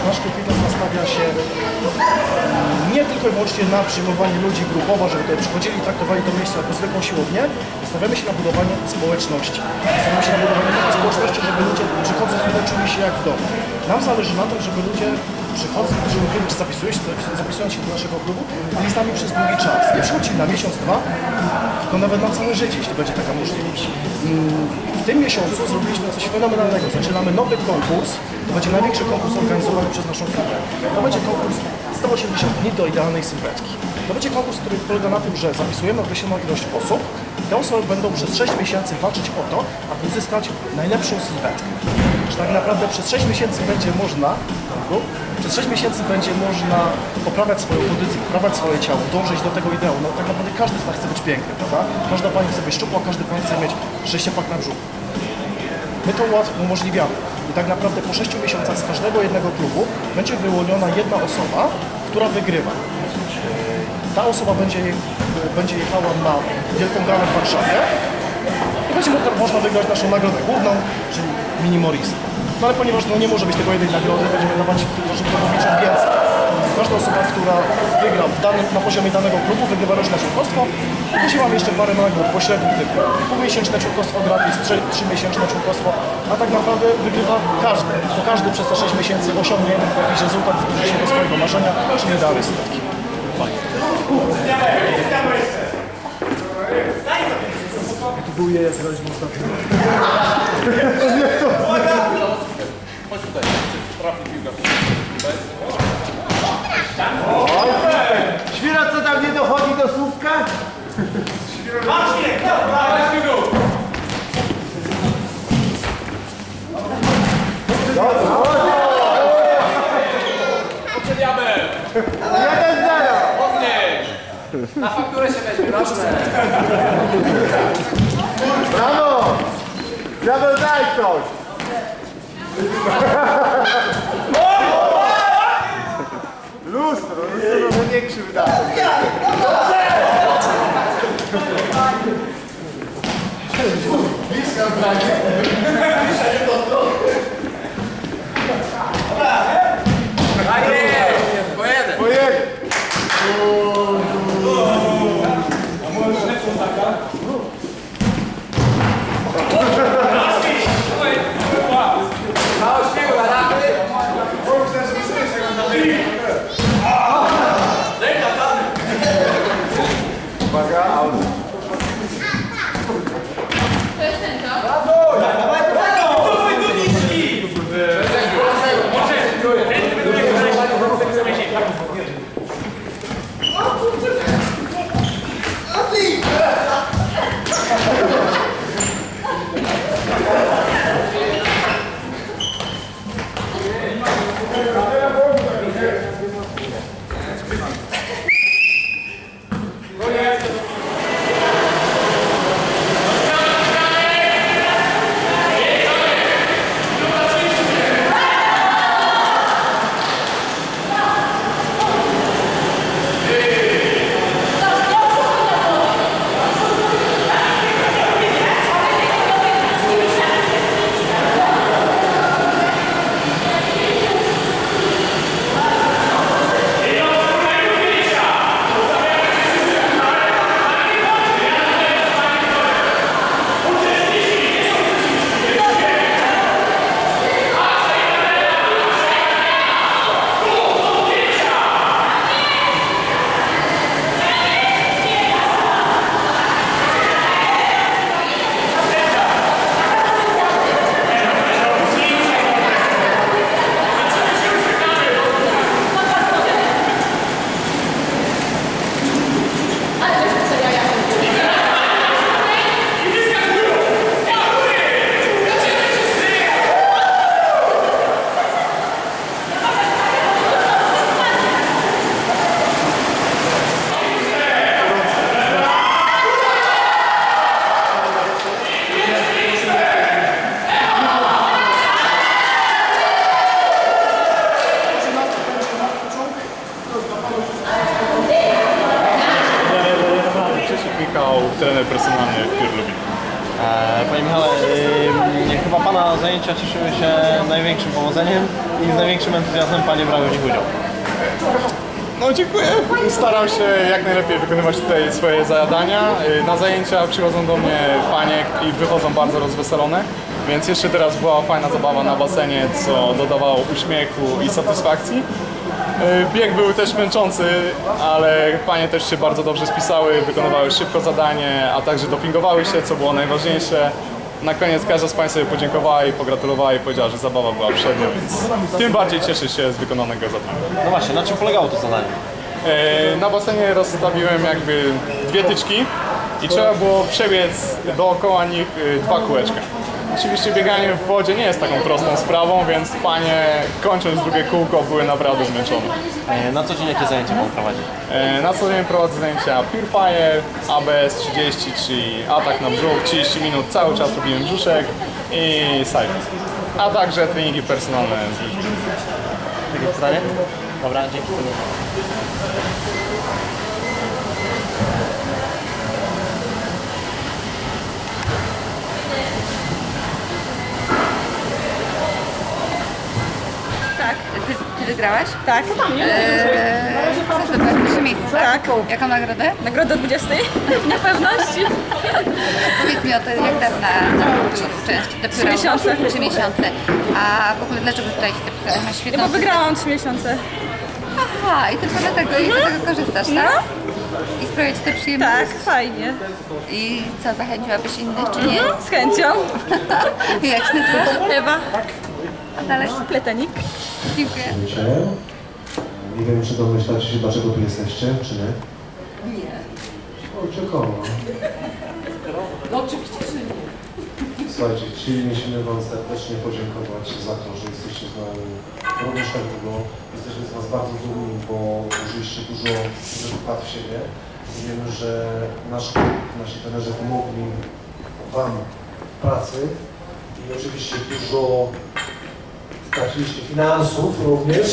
nasz klub fitness nastawia się nie tylko i wyłącznie na przyjmowanie ludzi grupowo, żeby tutaj przychodzili i traktowali to miejsce jako zwykłą siłownię. Nastawiamy się na budowanie społeczności. Nastawiamy się na budowanie takiej społeczności, żeby ludzie przychodząc tutaj czuli się jak w domu. Nam zależy na tym, żeby ludzie przychodząc, żeby kiedyś zapisując się do naszego klubu, byli z nami przez długi czas. Nie przychodzili na miesiąc, dwa, tylko nawet na całe życie, jeśli będzie taka możliwość. W tym miesiącu zrobiliśmy coś fenomenalnego. Zaczynamy nowy konkurs. To będzie największy konkurs organizowany przez naszą firmę. To będzie konkurs 180 dni do idealnej sylwetki. To będzie konkurs, który polega na tym, że zapisujemy określoną ilość osób. Te osoby będą przez 6 miesięcy walczyć o to, aby uzyskać najlepszą sylwetkę. Że tak naprawdę przez 6 miesięcy będzie można poprawiać swoją kondycję, poprawiać swoje ciało, dążyć do tego ideału. No tak naprawdę każdy z nas chce być piękny, prawda? Każda pani chce być szczupła, każdy pan chce mieć sześciopak na brzuchu. My to umożliwiamy. I tak naprawdę po 6 miesiącach z każdego jednego klubu będzie wyłoniona jedna osoba, która wygrywa. Ta osoba będzie jechała na wielką galę w Warszawie i będzie można wygrać naszą nagrodę główną, czyli Mini Morris. No ale ponieważ nie może być tego jednej nagrody, będziemy dawać naszym klubowiczom więcej. Każda osoba, która wygra na poziomie danego klubu, wygrywa roczne członkostwo. I później mamy jeszcze parę nagród pośrednich, typu półmiesięczne członkostwo gratis, 3-miesięczne członkostwo, a tak naprawdę wygrywa każdy, bo każdy przez te 6 miesięcy osiągnie jakiś rezultat w się do swojego marzenia, czyli idealnej sylwetki. Tu był je, jak graliśmy ostatnio. Chodź tutaj, trafi piłka. Świra, co tam nie dochodzi do słówka? Macie! Oceniamy! 1-0! Mocniej! Na fakturę się weźmie, proszę. Brawo! Brawo, daj coś! Lustro może większy wydatek. Bliska zdanie. Pojedzie! Uwaga, out. To jest ten, co? Trener personalny w Lublin. Panie Michale, chyba Pana na zajęcia cieszyły się największym powodzeniem i z największym entuzjazmem panie brały w nich udział. No dziękuję. Staram się jak najlepiej wykonywać tutaj swoje zadania. Na zajęcia przychodzą do mnie panie i wychodzą bardzo rozweselone. Więc jeszcze teraz była fajna zabawa na basenie, co dodawało uśmiechu i satysfakcji. Bieg był też męczący, ale panie też się bardzo dobrze spisały, wykonywały szybko zadanie, a także dopingowały się, co było najważniejsze. Na koniec każda z pań sobie podziękowała i pogratulowała i powiedziała, że zabawa była przednia, więc tym bardziej cieszę się z wykonanego zadania. No właśnie, na czym polegało to zadanie? Na basenie rozstawiłem jakby dwie tyczki i trzeba było przebiec dookoła nich dwa kółeczka. Oczywiście bieganie w wodzie nie jest taką prostą sprawą, więc panie kończąc drugie kółko były naprawdę zmęczone. Na co dzień jakie zajęcia pan prowadzi? Na co dzień prowadzę zajęcia Pure Fire, ABS 30, czyli atak na brzuch, 30 minut cały czas robimy brzuszek i cycle. A także treningi personalne z ludźmi. Takie pytanie? Dobra, dzięki. Tak. Ty wygrałaś? Tak. Chcesz wybrać pierwsze miejsce, tak? Tak. Jaką nagrodę? Nagroda 20. Niepewności. Powiedz mi o tym, jak dawna część? Dopiero 3 miesiące. 3 miesiące. A w ogóle dlaczego tutaj się zapisałeś? Masz świetną... Bo wygrałam 3 miesiące. Aha, i tylko dlatego, korzystasz, tak? I sprawia ci to przyjemność? Tak, fajnie. I co, zachęciłabyś innych, czy nie? Z chęcią. Jak się nazywasz? Ewa. A dalej? Pletenik. Dziękuję. Nie wiem, czy domyślacie się, dlaczego tu jesteście, czy nie? Nie. Ojcze koło. No oczywiście, że nie. Słuchajcie, chcielibyśmy Wam serdecznie podziękować za to, że jesteście z nami również tak długo. Jesteśmy z Was bardzo dumni, bo użyliście dużo wkład w siebie. I wiemy, że nasz klub, nasi trenerzy pomogli Wam w pracy i oczywiście dużo straciliście finansów również,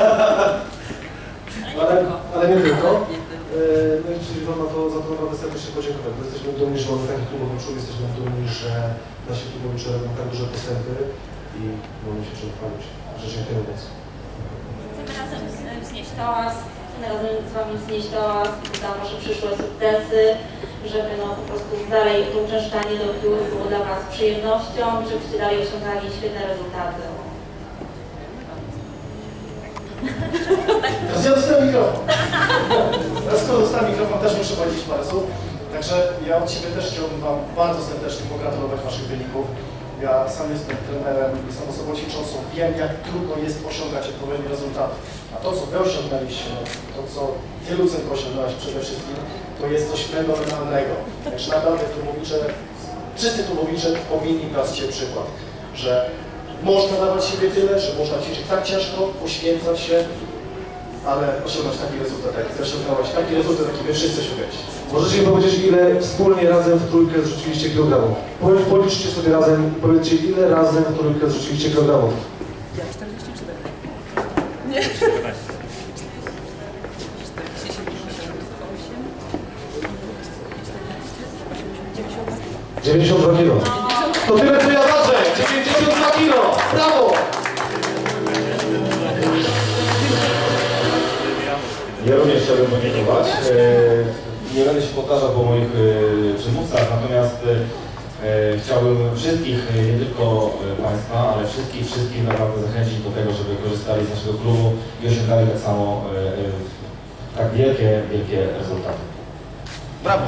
ale nie tylko. No i chcieliśmy Wam za to naprawdę serdecznie podziękować. Bo jesteśmy dumni, że mamy taki klubowy człowiek, jesteśmy dumni, że nasi klubowicze robią tak duże postępy i możemy się czym chwalić. Życzę bardzo. Chcemy razem wznieść toast, chcemy razem z Wami wznieść toast za Wasze przyszłe sukcesy, żeby po prostu dalej to uczęszczanie do piór było dla Was przyjemnością, żebyście dalej osiągali świetne rezultaty. Teraz ja dostałem mikrofon. Teraz skoro dostałem mikrofon, też muszę powiedzieć parę słów. Także ja od siebie też chciałbym Wam bardzo serdecznie pogratulować Waszych wyników. Ja sam jestem trenerem, jestem osobą ćwiczącą, wiem jak trudno jest osiągać odpowiednie rezultaty. A to co Wy osiągnęliście, to co Ty Lucynko osiągnąłeś przede wszystkim, to jest coś fenomenalnego. Także naprawdę klubowicze, wszyscy klubowicze powinni brać z Ciebie przykład, że można dawać siebie tyle, że można ćwiczyć tak ciężko, poświęcać się, ale osiągnąć taki rezultat, jak Ty osiągnąłeś, taki rezultat, jaki Wy wszyscy osiągnęliście. Możecie mi powiedzieć, ile wspólnie razem w trójkę zrzuciliście kilogramów? Policzcie sobie razem i powiedzcie, ile razem w trójkę zrzuciliście kilogramów? Ja 44. Nie. 92 kilo. To tyle, co ja ważę! 92 kilo! Brawo! Ja również chciałbym podziękować. Nie będę się powtarzał po moich przedmówcach, natomiast chciałbym wszystkich, nie tylko Państwa, ale wszystkich naprawdę zachęcić do tego, żeby korzystali z naszego klubu i osiągali tak samo tak wielkie rezultaty. Brawo!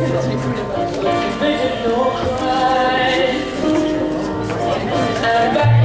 Dziękuję bardzo.